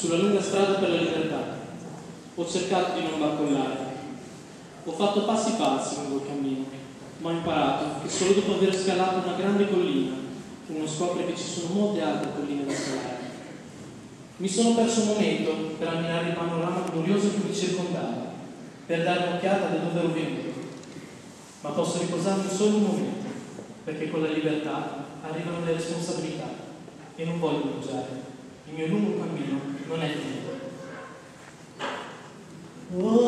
sulla lunga strada per la libertà. Ho cercato di non barcollare. Ho fatto passi falsi lungo il cammino, ma ho imparato che solo dopo aver scalato una grande collina uno scopre che ci sono molte altre colline da scalare. Mi sono perso un momento per ammirare il panorama glorioso che mi circondava, per dare un'occhiata da dove ero venuto. Ma posso riposarmi solo un momento, perché con la libertà arrivano le responsabilità e non voglio mangiare. Il mio lungo cammino non è finito. Oh,